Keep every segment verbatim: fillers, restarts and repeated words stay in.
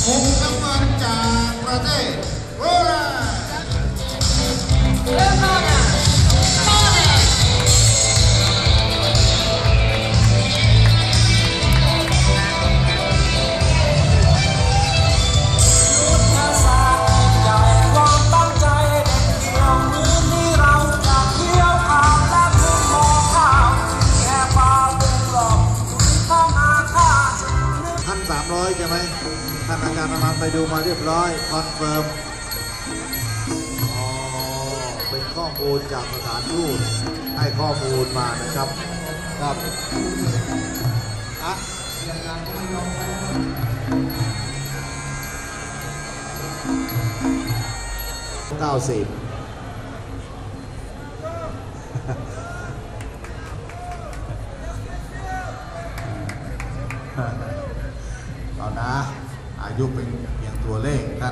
มุมน้ำเงินจากประเทศโบราณสามร้อยใช่ไหมท่านอาจารย์นำไปดูมาเรียบร้อยคอนเฟิร์มอ๋อเป็นข้อมูลจากสถานทูตให้ข้อมูลมานะครับครับอ่ะเก้าสิบเอานะอายุเป็นเพียงตัวเลขท่าน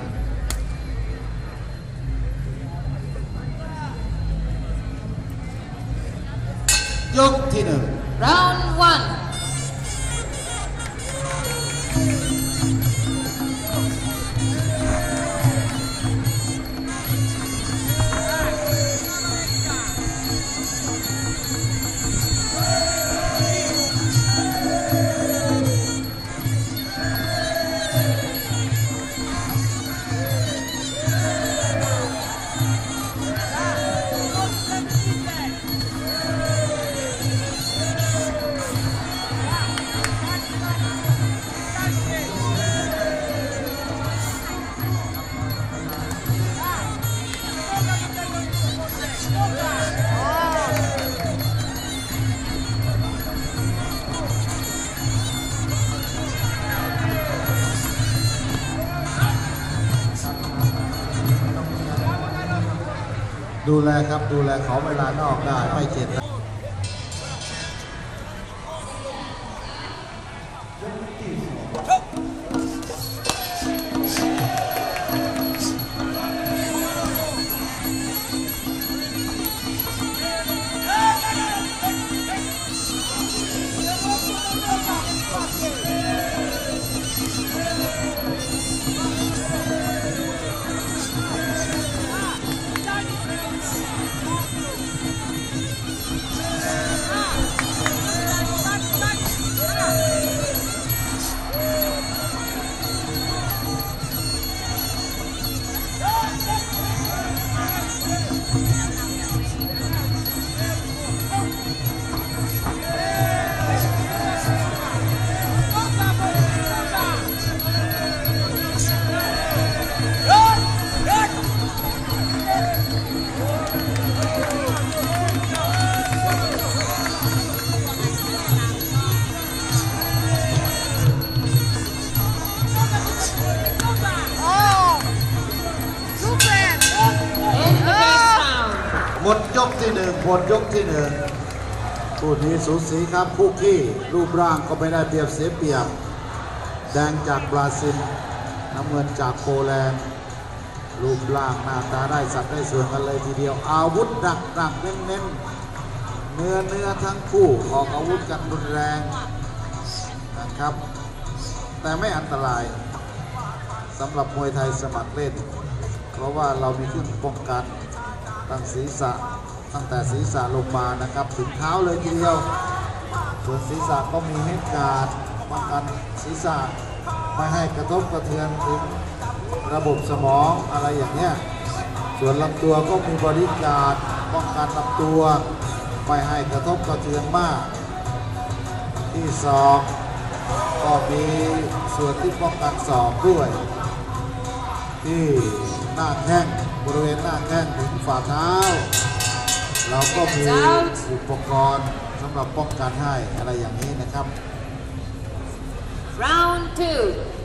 ยกที่หนึ่ง round one ดูแลครับดูแลเขาเวลานอกได้ไม่เจ็บหมดยกที่หนึ่งหมดยกที่หนึ่งคู่นี้สูสีครับคู่ขี้รูปร่างก็ไม่ได้เปรียบเสียเปรียบแดงจากบราซิลน้ำเงินจากโปแลนด์รูปร่างหน้าตาได้สัดได้ส่วนกันเลยทีเดียวอาวุธหนักหนักเน้นเน้นเนื้อเนื้อทั้งคู่ออกอาวุธกันรุนแรงนะครับแต่ไม่อันตรายสำหรับมวยไทยสมัครเล่นเพราะว่าเรามีเครื่องป้องกันตั้งศีรษะตั้งแต่ศีรษะลงมานะครับถึงเท้าเลยทีเดียวส่วนศีรษะก็มีเฮดการ์ดป้องกันศีรษะไม่ให้กระทบกระเทือนถึงระบบสมองอะไรอย่างเนี้ยส่วนลำตัวก็มีบริการดป้องกันลำตัวไม่ให้กระทบกระเทือนมากที่ศอกก็มีส่วนที่ป้องกันศอกด้วยที่หน้าแข้งบริเวณหน้าแข้งถึงฝ่าเท้าเราก็มีอุปกรณ์สำหรับป้องกันให้อะไรอย่างนี้นะครับ round two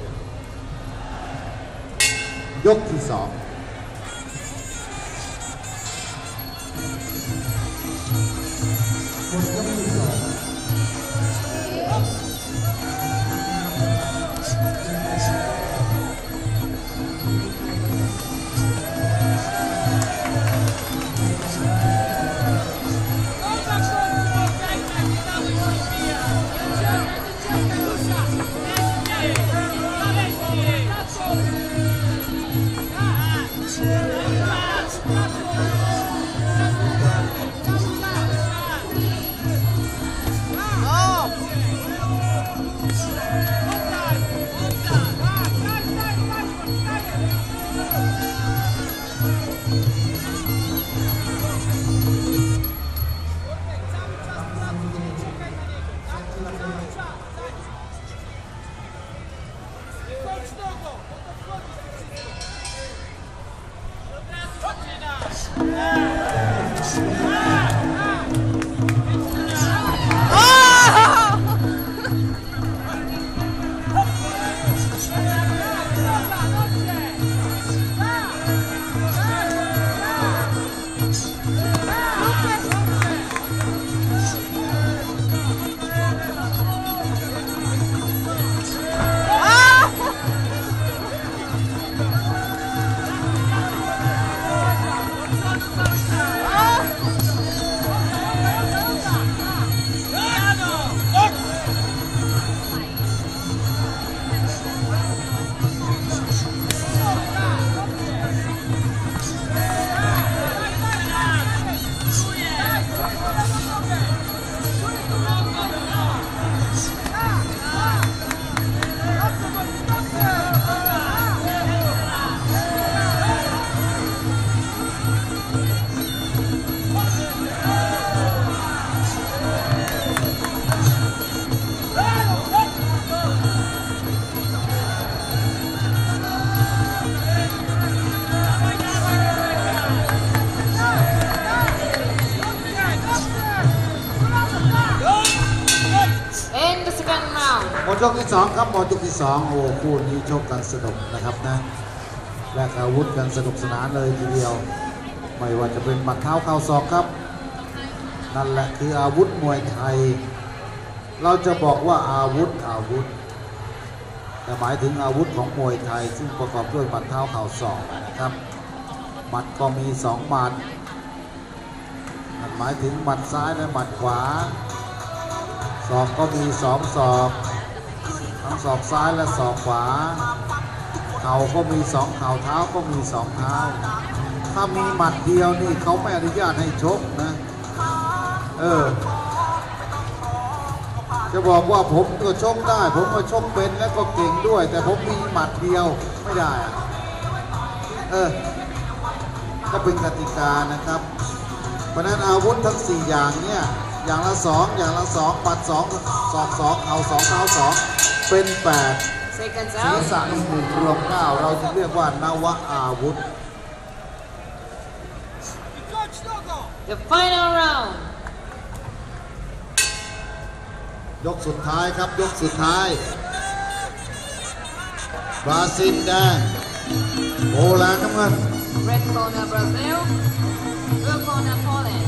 ยกที่สองดยกที่สองครับหมดยกที่สองโอ้คู่นี้ชกกันสนุกนะครับนะแลกอาวุธกันสนุกสนานเลยทีเดียวไม่ว่าจะเป็นหมัดเท้าเข่าศอกครับนั่นแหละคืออาวุธมวยไทยเราจะบอกว่าอาวุธอาวุธแต่หมายถึงอาวุธของมวยไทยซึ่งประกอบด้วยหมัดเท้าเข่าศอกนะครับหมัดก็มีสองหมัดหมายถึงหมัดซ้ายและหมัดขวาศอกก็มีสองศอกทั้งศอกซ้ายและศอกขวาเข่าก็มีสองเข่าเท้าก็มีสองเท้าถ้ามีหมัดเดียวนี่เขาไม่อนุญาตให้ชกนะเออจะบอกว่าผมก็ชกได้ผมก็ชกเป็นและก็เก่งด้วยแต่ผมมีหมัดเดียวไม่ได้อะเออก็เป็นกติกานะครับเพราะนั้นอาวุธทั้งสี่อย่างเนี่ยอย่างละสองอย่างละสองปัดสองศอกสองเข่าสองเท้าสองเป็นแปดศีรษะหนึ่งรวมเก้าเราจะเรียกว่านวอาวุธ The final round ยกสุดท้ายครับยกสุดท้ายบราซิลแดงโปแลนด์น้ำเงิน Red corner Brazil Blue corner Poland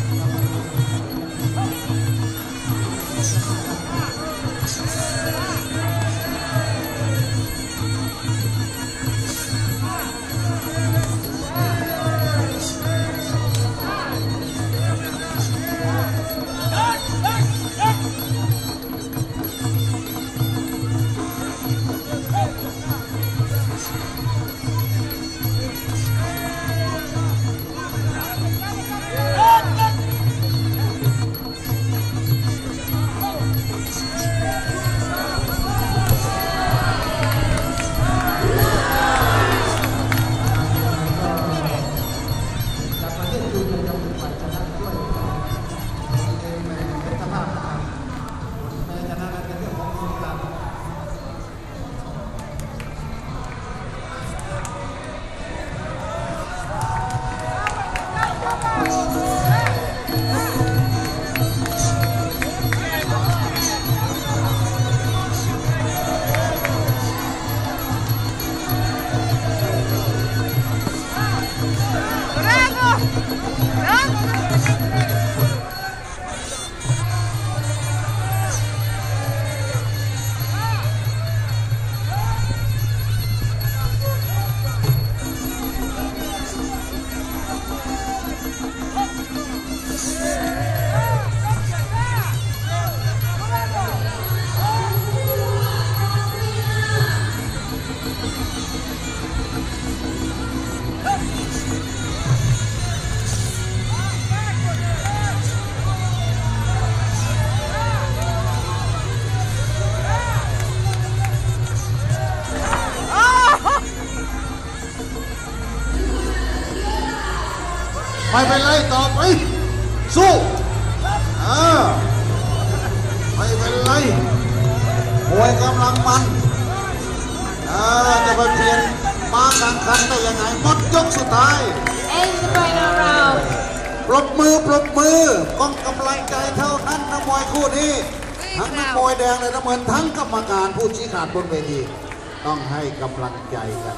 ไม่เป็นไรต่อไปสู้เออไม่เป็นไรมวยกำลังมันเออจะไปเปลี่ยนมากลางคันได้ยังไงหมดยกสุดท้าย And the final round ปรบมือปรบมือก้องกำลังใจเท่านั้นนักมวยคู่นี้ทั้งนักมวยแดงและน้ำเงินทั้งกรรมการผู้ชี้ขาดบนเวทีต้องให้กำลังใจกัน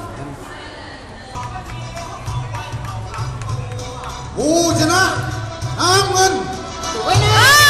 ผู้ชนะน้ำเงิน The winner